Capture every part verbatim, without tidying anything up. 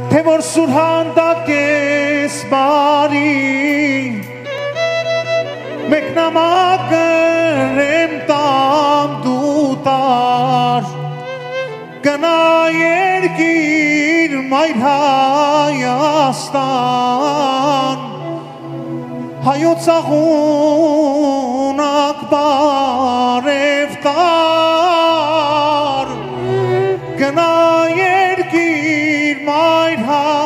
թե որ սուր հանդակես բարի մեկնամակրեմ տամ դու տար գնա երկիր մայր Հայաստան հայոց աղունակ բարև տար գնա երկիր մայր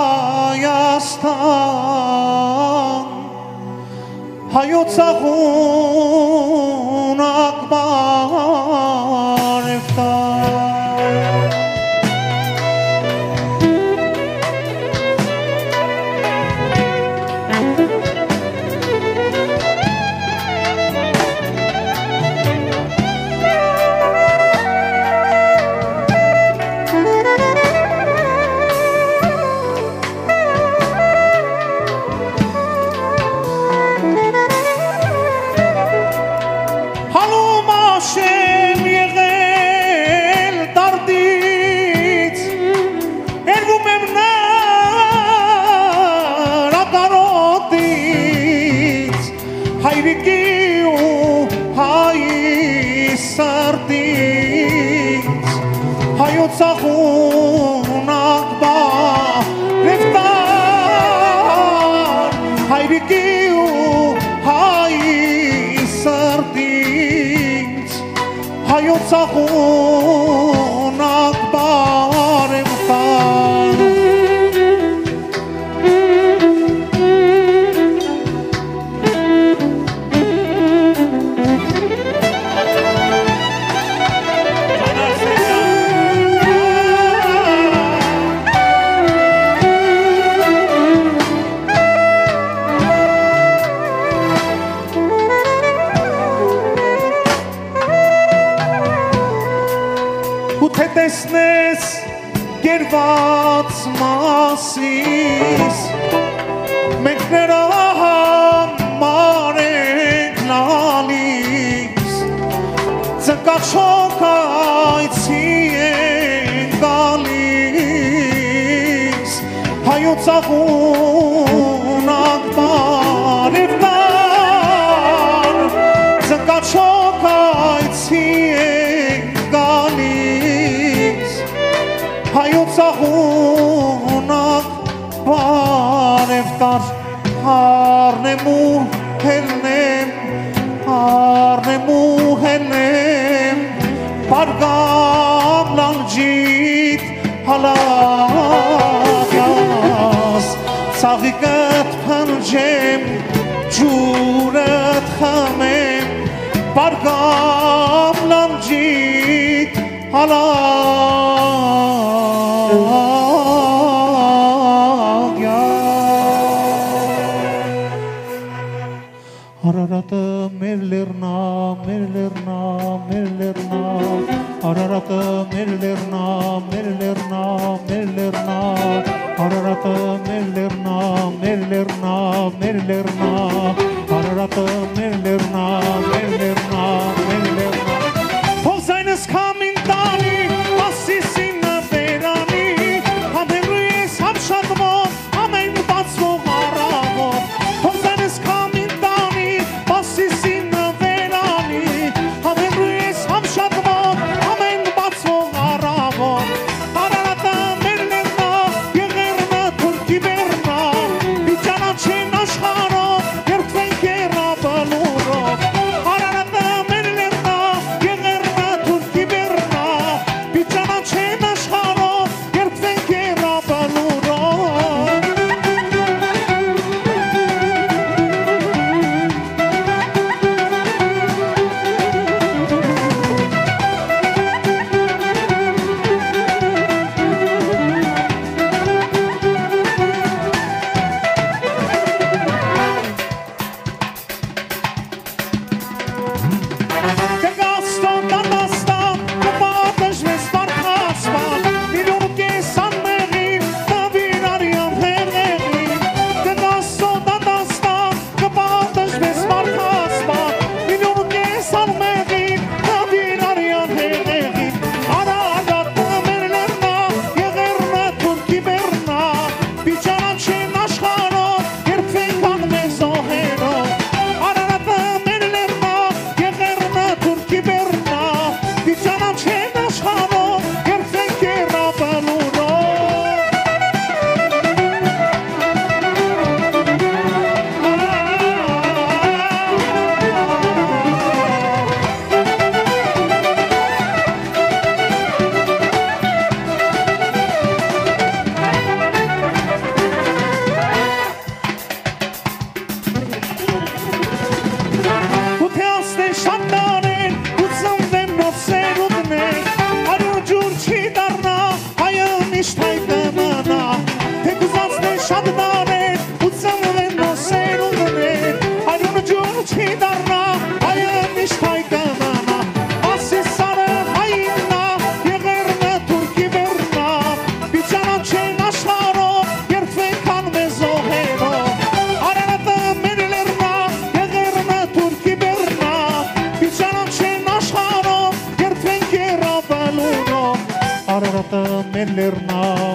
Հայաստան հայոց աղունակ բարև տար Աղունակ բարև տար հայրիկի ու հայի սրտից հայոց աղունակ բարև տար տեսնես գերված մասիս մենք նրա համար ենք լալիս ծնկախ շոքայցի ենք գալիս հայոց աղունակ բարև տար ծնկախ շոքայցի ենք գալիս հայոց աղունակ բարև տար առնեմ ու հելնեմ առնեմ ու հելնեմ բարգամ լանջիտ հալակյաս ծաղիկըտ պնջեմ ջուրըտ խմեմ բարգամ լանջիտ Araratı merlerna, merlerna, merlerna Araratı merlerna, merlerna, merlerna Araratı merlerna, merlerna, merlerna Araratı merlerna, merlerna, merlerna Ով զայնս քամին տանի, ասիսին վերանի Համերու ես համշատվով, ամեն բացվող առավով Ով զայնս քամին տանի, ասիսին վերանի Համերու ես համշատվով, ամեն բացվող առավով Արարատը մերներնա, եղերնա, թուրքի վերնա Իջանա չեն աշխարով, երբվենք երա բլու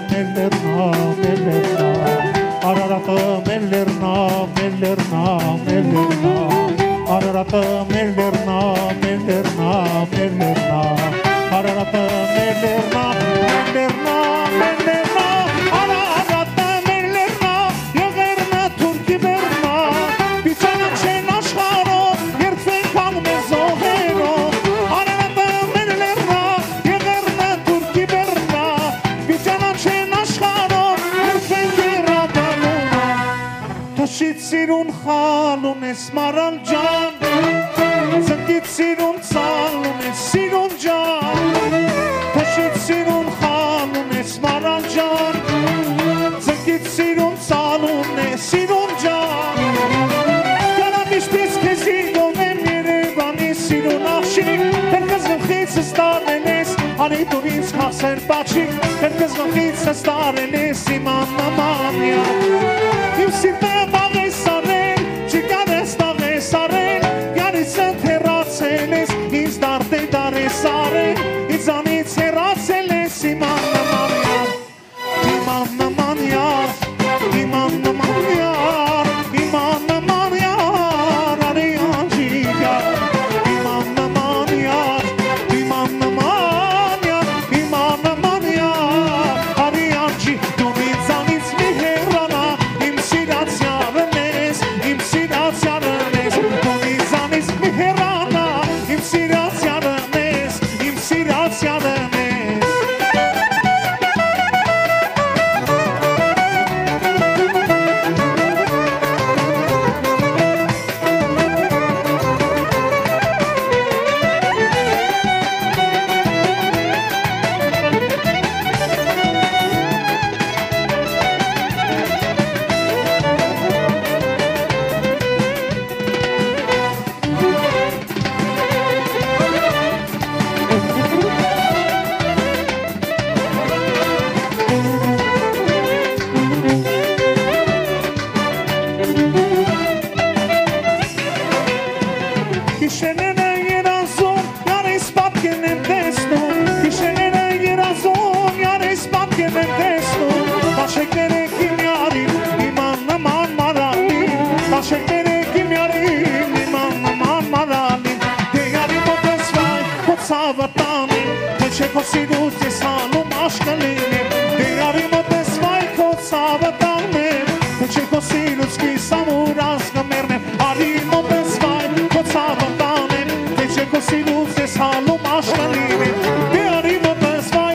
մելերնա, մելերնա, Արարատը մելերնա, մելերնա, մելերնա, Արարատը մելերնա, մելերնա, մելերնա, Արարատը մելերնա, մելերնա, մելերնա, Արարատը մելերնա, եղերնա թուրքի բերնա, Բիչանա չեն աշխարով, երդվենք անգ մեզ ողերով, Արարատը մելերնա, եղերնա թուրքի բերնա, Բիչանա չեն աշխարով, երդվենք երադանունա, Թշիտ սիրուն խալուն ես մարալ ջան, Ծնկիտ սիրուն ծալուն ես սիրուն ջան, Թշիտ սիրուն խալուն ես մարալ ջան, Ծնկիտ սիրուն ծալուն ես սիրուն ջան, Կանամիշտից կեզի գոնեմ երևանի սիրուն աղշիկ, Հերկыз գլխից ես տարել ես, անիտ ուր ինձ խաղսեր պաչիկ, Հերկыз գլխից ես տարել ես իմ աննամանյա, Իմ սիրտը բաղ ես արել, չիկար ես տաղ ես արել, Յանից ընթերացել ես, ինձ դարդե դար ես արել, Ինձանից հեռացել ես իմ աննամանյար, Իմ աննամանյար, իմ աննամանյար, Իմ աննամանյար, արի անջիկար, Իմ աննամանյար, իմ աննամանյար, Իմ աննամանյար, արի անջի, դու ինձանից մի հեռանա, Իմ սիրացյալն ես, իմ սիրացյալն ես, Դու ինձանից մի հեռանա, Իմ սիրացյալն ես, իմ սիրացյալն ես Gişenene yerazon, yar ispatken em destum Gişenene yerazon, yar ispatken em destum Taşeklere kim yarim, iman aman maralim Taşeklere kim yarim, iman aman maralim De yarim o desvay, kod savatanim Teçe kosiduz yesalum aşkalinim De yarim o desvay, kod savatanim Teçe kosiduz ki samuras gamernem Arim o desvay, kod savatanim Teçe kosiduz yesalum aşkalinim